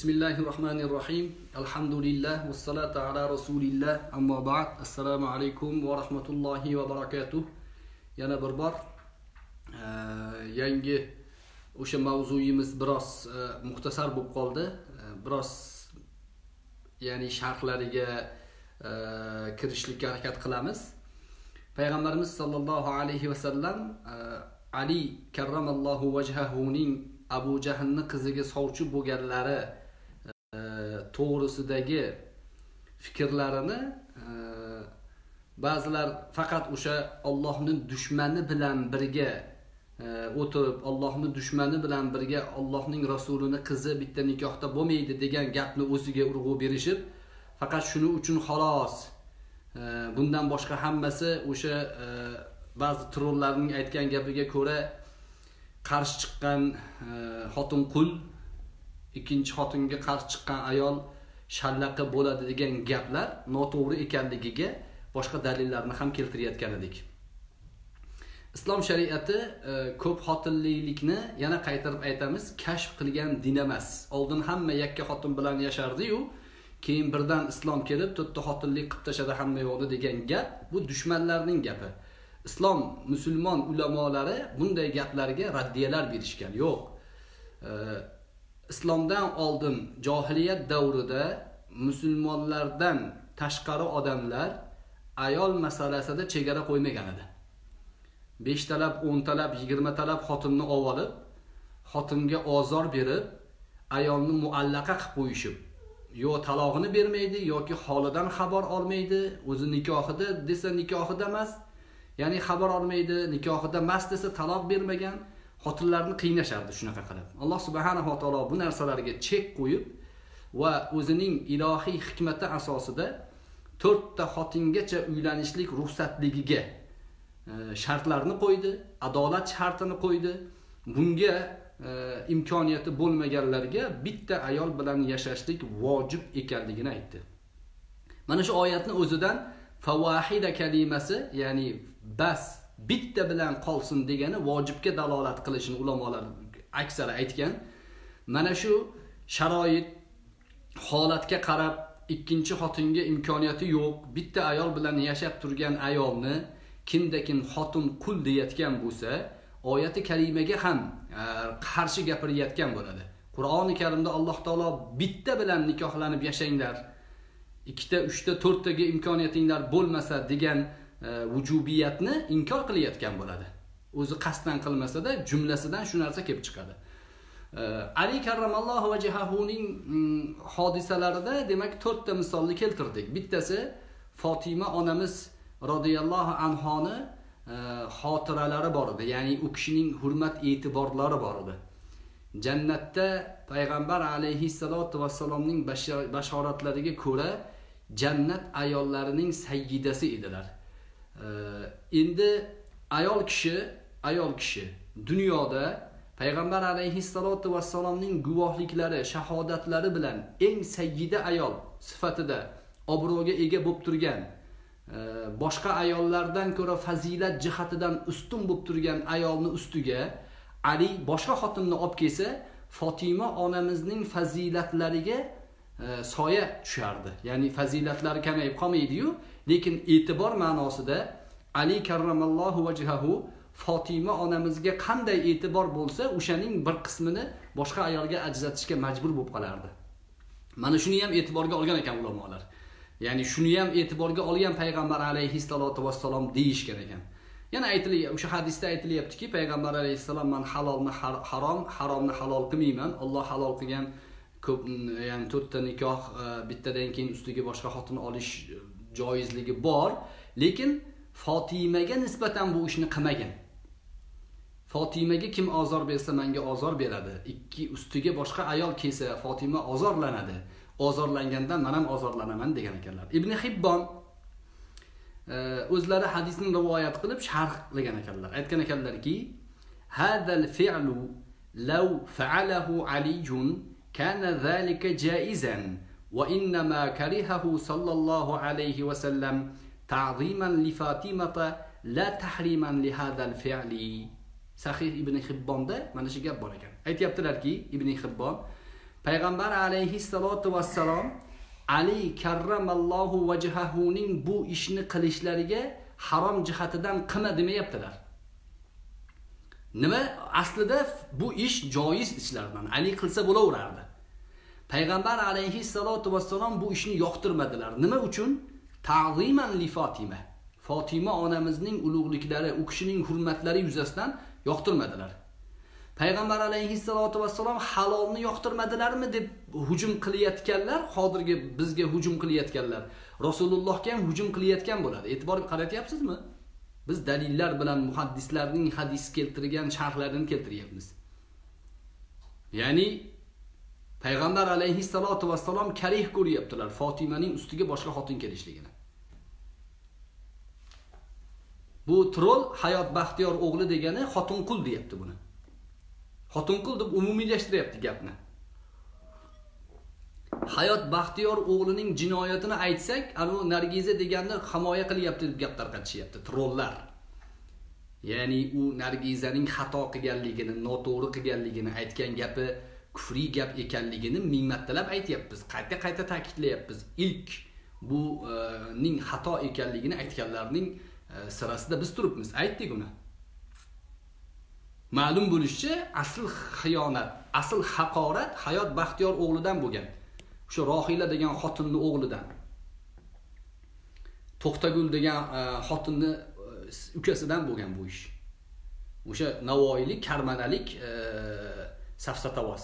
Bismillahirrahmanirrahim. Alhamdulillah vassalatu ala rasulillah. Amma ba'd. Assalomu alaykum va rahmatullohi va barakatuh. Yana bir bor yangi o'sha mavzuyimiz biroz muxtasar bo'lib qoldi. Biroz ya'ni sharhlariga kirishlikka harakat qilamiz. Payg'ambarimiz sallallohu alayhi va sallam Ali karramallohu vajhahuning Abu Jahlni qiziga sovchi bo'lganlari to'g'risidagi fikrlarini ba'zilar faqat o'sha Allohning dushmani bilan birga o'tirib, Allohning dushmani bilan birga Allohning rasulini qizi bitta nikohda bo'lmaydi degan gapni o'ziga urg'u berishib, faqat shuning uchun xolos bundan boshqa hammasi o'sha ba'zi trollarning aytgan gapiga ko'ra qarshi chiqqan xotin qul, ikkinchi xotinga qarshi chiqqan ayol shallaqi bo'ladi degan gaplar noto'g'ri ekanligiga boshqa dalillarni ham keltirayotgan edik. Islom shariati ko'p xotinlilikni yana qaytarib aytamiz, kashf qilgan din emas. Oldin hamma yakka xotin bilan yashardi-yu, keyin birdan islom kelib to'rtta xotinlik qilib tashadi hamma yo'qni degan gap bu dushmanlarning gapi. Islom musulmon ulamolari bunday gaplarga raddiyalar berishgan. Yo'q. Islomdan oldin johiliyat davrida musulmonlardan tashqari odamlar ayol masalasida chegara qo'ymagan edi. 5 talab, 10 talab, 20 talab xotinni olib, xotinga ozor berib, ayolni muallaqa qilib qo'yishib, yo talog'ini bermaydi yoki holidan xabar olmaydi, o'zi nikohida desa nikohida emas, ya'ni xabar olmaydi, nikohida emas desa taloq bermagan xotinlarni qiynashardi shunaqa qilib. Alloh subhanahu va taolo bu narsalarga chek qo'yib va o'zining ilohiy hikmati asosida 4 ta xotingacha uylanishlik ruxsatligiga shartlarni qo'ydi, adolat shartini qo'ydi. Bunga imkoniyati bo'lmaganlarga bitta ayol bilan yashashlik vojib ekanligini aytdi. Mana shu oyatni o'zidan favahida kalimasi, ya'ni bas bitta bilan qolsin degani vojibga dalolat qilishini ulamolar aksari aytgan. Mana shu sharoit holatga qarab ikkinchi xotinga imkoniyati yo'q, bitta ayol bilan yashab turgan ayolni kimdakin xotin qul deyotgan bo'lsa, oyati kalimaga ham qarshi gapirayotgan bo'ladi. Qur'oni Karimda Alloh taolo bitta bilan nikohlanib yashanglar, 2 ta, 3 ta, 4 taga imkoniyatinglar bo'lmasa degan vujubiyatni inkor qilayotgan bo'ladi. O'zi qasddan qilmasa-da jumlasidan shu narsa kelib chiqadi. Ali karramallohu vajhahuning hodisalarida demak 4 ta misolni keltirdik. Bittasi Fatima onamiz radhiyallohu anhoni xotiralari bor edi, ya'ni u kishining hurmat e'tiborlari bor edi. Jannatda payg'ambar alayhissalatu vassalomning bashoratlariga ko'ra jannat ayollarining sayyidasi edilar. Endi ayol kishi dunyoda payg'ambar alayhissalatu vassalomning guvohliklari, shahodatlari bilan eng sayyida ayol sifatida obro'ga ega bo'lib turgan, boshqa ayollardan ko'ra fazilat jihatidan ustun bo'lib turgan ayolni ustiga Ali boshqa xotinni olib kelsa, Fatima onamizning fazilatlariga soya tushardi. Ya'ni fazilatlari kamayib qolmaydi-yu, lekin e'tibor ma'nosida Ali karramallohu vajhahu Fatima onamizga qanday e'tibor bo'lsa, o'shaning bir qismini boshqa ayolga ajratishga majbur bo'lib qolardi. Mana shuni ham e'tiborga olgan ekan ulamolar. Ya'ni shuni ham e'tiborga olgan payg'ambar alayhissalatu vassalom deyishgan ekan. Yana aytilyapti, o'sha hadisda aytilyaptiki, payg'ambar alayhissalom men halolni harom, haromni halol qilmayman. Alloh halol qilgan ko'p, ya'ni 4 ta nikoh, bittadan keyin ustiga boshqa xotin olish joizligi bor, lekin Fatimaga nisbatan bu ishni qilmagan. Fatimaga kim ozor bersa menga ozor beradi. Ikki ustiga boshqa ayol kelsa Fatima ozorlanadi. Ozorlangandan men ham ozorlanaman degan ekanlar. Ibn Hibbon o'zlari hadisni rivoyat qilib sharh qilgan ekanlar. Aytgan ekanlarki, "Hadal fi'lu law fa'alahu Aliyun kana zalika jaizan wa inna ma karihahu sallallohu alayhi va sallam ta'ziman li Fatimata la tahriman li hadal fi'li." Sahih Ibn Hibbonda mana shu gap bor ekan. Aytayaptilarki, Ibn Hibbon Payg'ambar alayhissalatu vassalom Ali karramallohu vajhahuning bu ishni qilishlariga harom jihatidan qilma demayaptilar. Nima? Aslida bu ish joiz ishlardan. Ali qilsa bo'laverardi. Payg'ambar alayhissalatu vassalom bu ishni yoqtirmadilar. Nima uchun? Ta'ziman li Fatima. Fatima onamizning ulug'liklari, u kishining hurmatlari yuzasidan yoqtirmadilar. Payg'ambar alayhissalatu vassalom halolni yoqtirmadilarmi deb hujum qilayotganlar, hozirgi bizga hujum qilayotganlar, Rasulullohga ham hujum qilayotgan bo'ladi. E'tibor qaratyapsizmi? Biz dalillar bilan muhaddislarning hadis keltirgan sharhlarini keltiryapmiz. Ya'ni Payg'ambar alayhissalatu vassalom karih ko'ryaptilar Fotimaning ustiga boshqa xotin kelishligini. Bu troll Hayot Baxtiyor o'g'li degani xotinqul deyapti buni. Xotinqul deb umumiylashtiryapti gapni. Hayot Baxtiyor o'g'lining jinoyatini aytsak, anu Nargiza deganni himoya qilyapti deb gap tarqatishyapti trollar. Ya'ni u Nargizaning xato qilganligini, noto'g'ri qilganligini aytgan gapi kufriy gap ekanligini ming martalab aytyapmiz. Qayta ta'kidlayapmiz. Ilk bu ning xato ekanligini aytganlarning sirasida biz turibmiz. Aytdik uni. Ma'lum bo'lishicha, asl xiyonat, asl haqorat Hayot Baxtiyor o'g'lidan bo'lgan. O'sha Rohila degan xotinning o'g'lidan. To'xtagul degan xotinning ukasidan bo'lgan bu ish. O'sha Navoiylik, Karmanalik safsatavoz.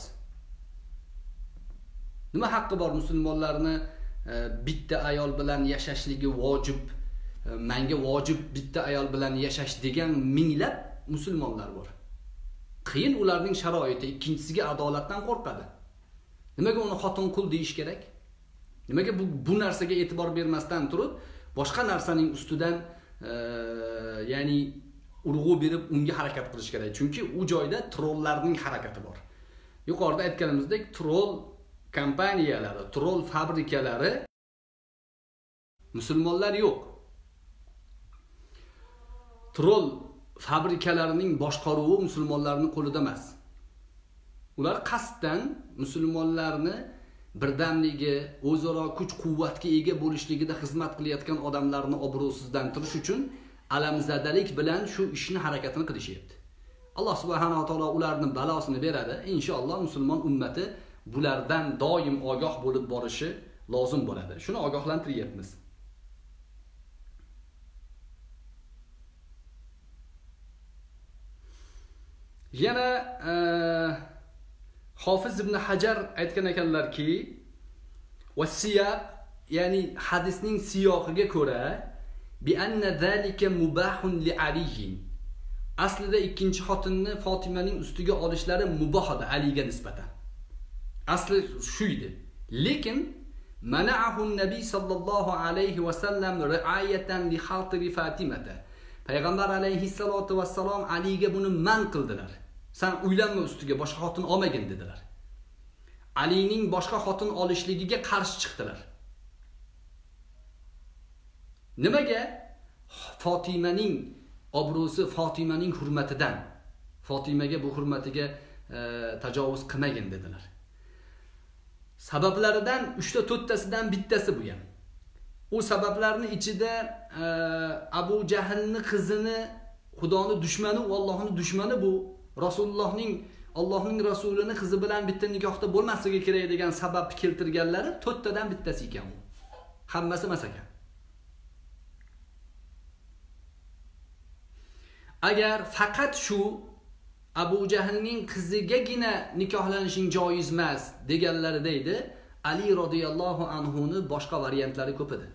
Nima haqqi bor musulmonlarni bitta ayol bilan yashashligi vojib, menga vojib bitta ayol bilan yashash degan minglab musulmonlar bor. Qiyin ularning sharoiti, ikkinchisiga adolatdan qo'rqadi. Nimaga uni xotinqul deyish kerak? Nimaga bu narsaga e'tibor bermasdan turib, boshqa narsaning ustidan ya'ni urg'u berib unga harakat qilish kerak? Chunki u joyda trollarning harakati bor. Yuqorida aytganimizdek, troll kompaniyalari, troll fabrikalari musulmonlar yo'q. Troll fabrikalarining boshqaruvi musulmonlarning qo'lida emas. Ular qasddan musulmonlarni birdamligi, o'zaro kuch-quvvatga ega bo'lishligida xizmat qilayotgan odamlarni obro'sizlantirish uchun alamzadalik bilan shu ishni harakatini qilishyapti. Alloh subhanahu va taolo ularning balosini beradi. Inshaalloh musulmon ummati bulardan doim ogoh bo'lib borishi lozim bo'ladi. Shuni ogohlantiryapmiz. Yana Hofiz ibn Hajar aytgan ekanlarki, "Vasiyaq", ya'ni hadisning siyoqiga ko'ra, "Bi anna zalika mubahun li Ali". Aslida ikkinchi xotinni Fotimaning ustiga olishlari muboh edi Aliga nisbatan. Asli shu edi. Lekin mana'ahu nabiy sallallohu alayhi va sallam ri'ayatan li xatri Fatimata. Payg'ambar alayhissalatu vassalom Aliga buni man qildilar. Sen uylanma ustiga boshqa xotin olmagin dedilar. Alining boshqa xotin olishligiga qarshi chiqdilar. Nimaga? Fotimaning obro'si, Fotimaning hurmatidan. Fotimaga bu hurmatiga tajovuz qilmagin dedilar. Sabablaridan 3-4tasidan bittasi bu ham. O sabablarning ichida Abu Jahlning qizini Xudoning dushmani va Allohning dushmani bu Allohning rasulini qizi bilan bitta nikohda bo'lmasligi kerak degan sababni keltirganlari 4tadan bittasi ekan u. Hammasi emas ekan. Agar faqat shu Abu Jahlning qizigagina nikohlanishing joiz emas deganlari deydi, Ali radhiyallohu anhu ning boshqa variantlari ko'p edi.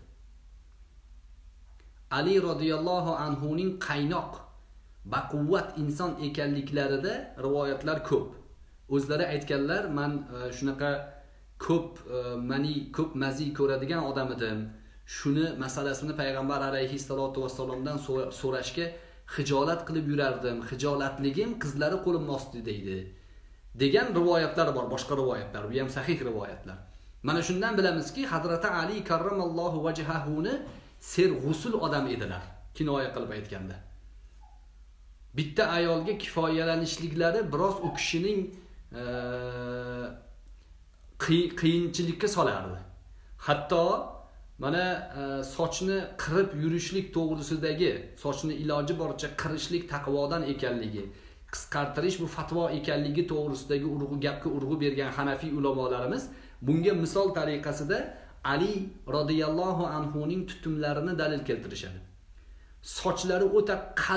Ali radhiyallohu anhu ning qaynoq baquvvat inson ekanliklarida rivoyatlar ko'p. O'zlari aytganlar, men shunaqa ko'p mazi ko'radigan odam edim. Shuni masalasini payg'ambar alayhissalatu vassalomdan so'rashga xijolat qilib yurardim. Xijolatligim qizlari qo'limni ostida edi degan rivoyatlar bor, boshqa rivoyatlar. Bu ham sahih rivoyatlar. Mana shundan bilamizki, Hazrati Ali karramallohu vajhahu ni serg'usul odam edilar, kinoya qilib aytganda. Bitta ayolga kifoyalanishliklari biroz u kishining qiyinchilikka solardi. Hatto mana sochni qirib yurishlik to'g'risidagi, sochni iloji boricha qirishlik taqvodan ekanligi, qisqartirish bu fatvo ekanligi to'g'risidagi gapga urg'u bergan Hanafiy ulamolarimiz bunga misol tariqasida Ali radhiyallohu anhu ning tutumlarini dalil keltirishadi. Sochlari o'ta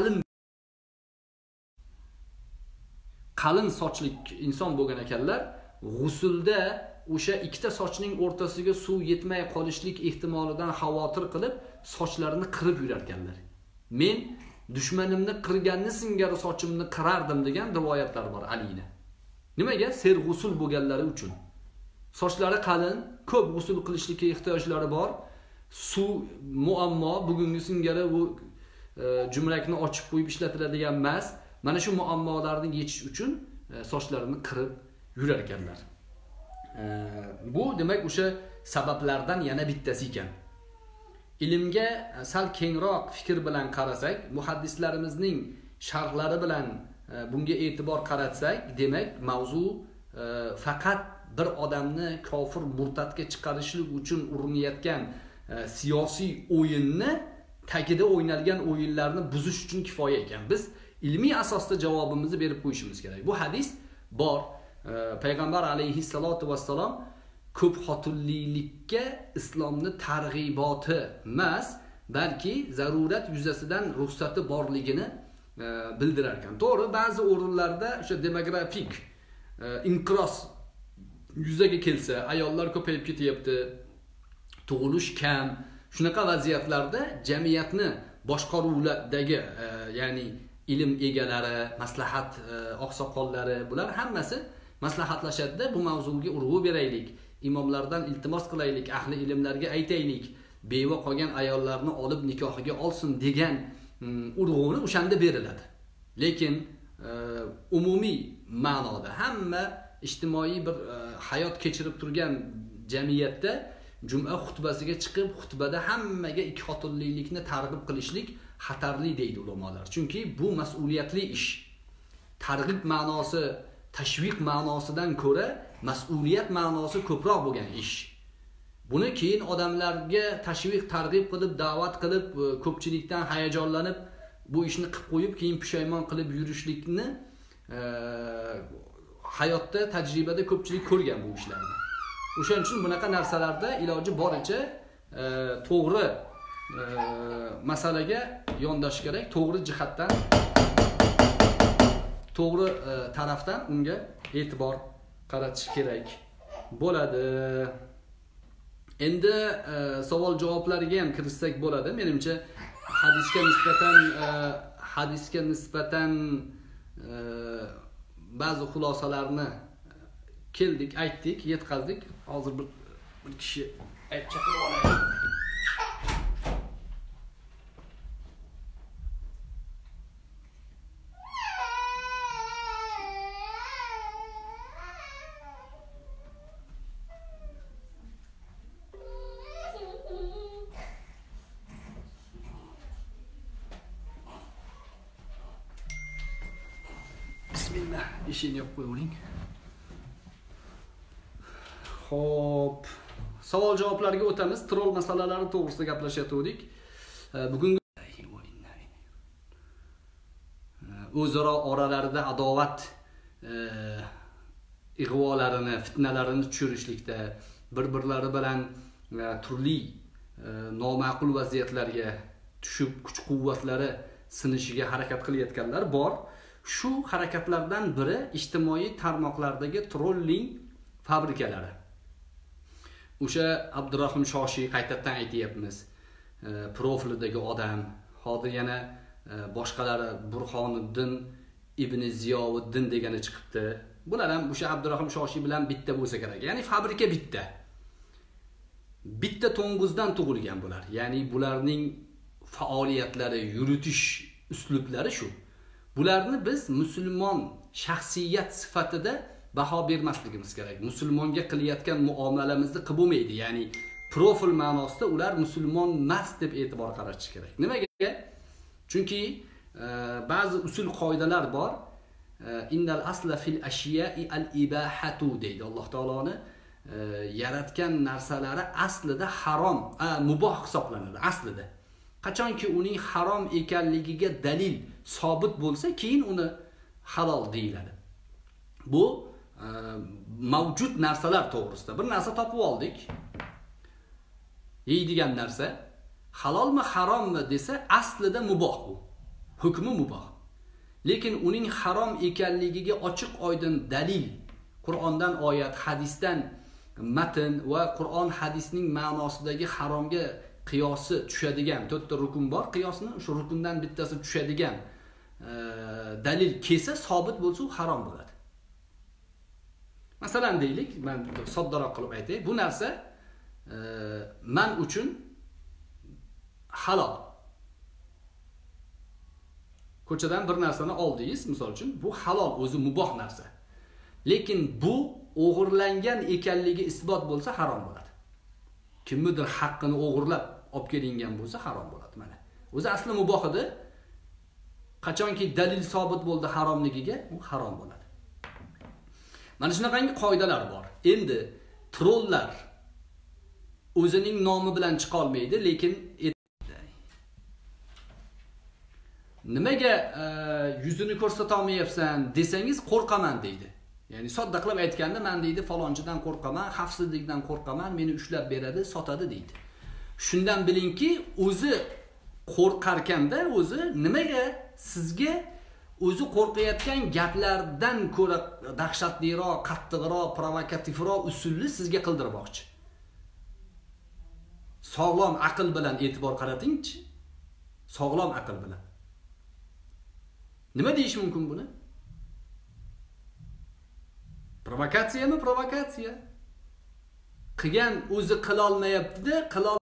qalin sochli inson bo'lgan ekanlar, g'usulda o'sha ikkita sochning o'rtasiga suv yetmay qolishlik ehtimolidan xavotir qilib sochlarini qirib yurar ekanlar. Men dushmanimni qirganni singari sochimni qirardim degan rivoyatlar bor Alini. Nimaga? Serg'usul bo'lganlari uchun. Sochlari qalin, ko'p g'usul qilishlikka ehtiyojlari bor. Suv muammo, bugungi singari bu jumrakni ochib qo'yib ishlatiladigan emas. Mana shu muammolarni yechish uchun sochlarini qirib yurar ekanlar. Bu demak o'sha sabablardan yana bittasi ekan. Ilmga sal kengroq fikr bilan qarasak, muhaddislarimizning sharhlari bilan bunga e'tibor qaratsak, demak mavzu faqat bir odamni kofir murtadga chiqarishlik uchun urinayotgan siyosiy o'yinni tagida o'ynalgan o'yinlarni buzish uchun kifoya ekan. Biz ilmiy asosda javobimizni berib qo'yishimiz kerak. Bu hadis bor. Payg'ambar alayhissalotu vassalom ko'p xotinlilikka islomni targ'iboti emas, balki zarurat yuzasidan ruxsati borligini bildirar ekan. To'g'ri, ba'zi o'rinlarda o'sha demografik inqiroz yuzaga kelsa, ayollar ko'payib ketyapti, tug'ilish kam, shunaqa vaziyatlarda jamiyatni boshqaruvdagi, ya'ni ilm egalari, maslahat oqsoqollari, bular hammasi maslahatlashadida bu mavzuga urg'u beraylik, imomlardan iltimos qilaylik, ahli ilmlarga aytaylik, beva qolgan ayollarni olib nikohiga olsin degan urg'uni o'shanda beriladi. Lekin umumiy ma'noda hamma ijtimoiy bir hayot kechirib turgan jamiyatda juma xutbasiga chiqib, xutbada hammaga ikki xotinlilikni targ'ib qilishlik xatarli deydi ulamolar. Chunki bu mas'uliyatli ish. Targ'ib ma'nosi tashviq ma'nosidan ko'ra mas'uliyat ma'nosi ko'proq bo'lgan ish. Buni keyin odamlarga tashviq, targ'ib qilib, da'vat qilib, ko'pchilikdan hayajonlanib bu ishni qilib qo'yib, keyin pushaymon qilib yurishlikni hayotda, tajribada ko'pchilik ko'rgan bu ishlarni. O'shaning uchun bunaqa narsalarda iloji boricha to'g'ri masalaga yondashish kerak, to'g'ri jihatdan, to'g'ri tarafdan unga e'tibor qaratish kerak bo'ladi. Endi savol-javoblarga ham kirishsak bo'ladi. Menimcha hadisga nisbatan ba'zi xulosalarni keldik, aytdik, yetkazdik. Hozir bir kishi aytib chaqirib olaylik. Bismillah, ishini yopib qo'ying. Xo'p, savol-javoblarga o'tamiz. Troll masalalari to'g'risida gaplashayotgandik. Bugungi o'zaro oralarida adovat ig'volarini, fitnalarini tushirishlikda, bir-birlari bilan turli noma'qul vaziyatlarga tushib, kuch-quvvatlari sinishiga harakat qilayotganlar bor. Shu harakatlardan biri ijtimoiy tarmoqlardagi trolling fabrikalari. O'sha Abdurrahim Shoshiy qaytadan aytayapmiz. Profilidagi odam, hozir yana boshqalari Burxoniddin ibn Ziyoviddin degani chiqibdi. Bular ham o'sha Abdurrahim Shoshiy bilan bitta bo'lsa kerak. Ya'ni fabrika bitta. Bitta to'ng'izdan tug'ilgan bular. Ya'ni bularning faoliyatlari, yuritish uslublari shu. Bularni biz musulmon shaxsiyat sifatida baho bermasligimiz kerak. Musulmonga qilayotgan muomalamizni qilib bo'lmaydi. Ya'ni profil ma'nosida ular musulmon emas deb e'tibor qaratish kerak. Nimaga? Chunki ba'zi usul qoidalar bor. Innal asla fil ashiya'i al-ibahatu deydi Alloh taoloni yaratgan narsalari aslida harom, muboh hisoblanadi aslida. Qachonki uning harom ekanligiga dalil sobit bo'lsa, keyin uni halol deyiladi. Bu mavjud narsalar to'g'risida. Bir narsa topib oldik. Yeydigan narsa halolmi, harommi desa, aslida muboh bu. Hukmi muboh. Lekin uning harom ekanligiga ochiq oydin dalil, Qur'ondan oyat, hadisdan matn va Qur'on hadisning ma'nosidagi haromga qiyosi tushadigan 4 ta rukun bor. Qiyosni o'sha rukundan bittasi tushadigan dalil kelsa, sobit bo'lsa, u harom bo'ladi. Masalan deylik, men soddaroq qilib aytay, bu narsa men uchun halol. Ko'chadan bir narsani oldingiz, misol uchun, bu halol, o'zi muboh narsa. Lekin bu o'g'irlangan ekanligi isbot bo'lsa, harom bo'ladi. Kimnidir haqqini o'g'irlab olib kelingan bo'lsa, harom bo'ladi mana. O'zi asli muboh edi. Qachonki dalil sobit bo'ldi haromligiga, u harom bo'ladi. Mana shunaqangi qoidalar bor. Endi trollar o'zining nomi bilan chiqa olmaydi, lekin nimaga yuzini ko'rsata olmayapsan desangiz, qo'rqaman deydi. Ya'ni sodda qilib aytganda, men deydi falonchidan qo'rqaman, xavfsizlikdan qo'rqaman, meni ushlab beradi, sotadi deydi. Shundan bilingki, o'zi qo'rqarkanda, o'zi nimaga sizga o'zi qo'rqayotgan gaplardan ko'ra dahshatliroq, qattiqroq, provokativroq usulni sizga qildirmoqchi. Sog'lom aql bilan e'tibor qaratingchi. Sog'lom aql bilan. Nima deyish mumkin buni? Provokatsiyami? Provokatsiya. Qilgan o'zi qila olmayapti-da,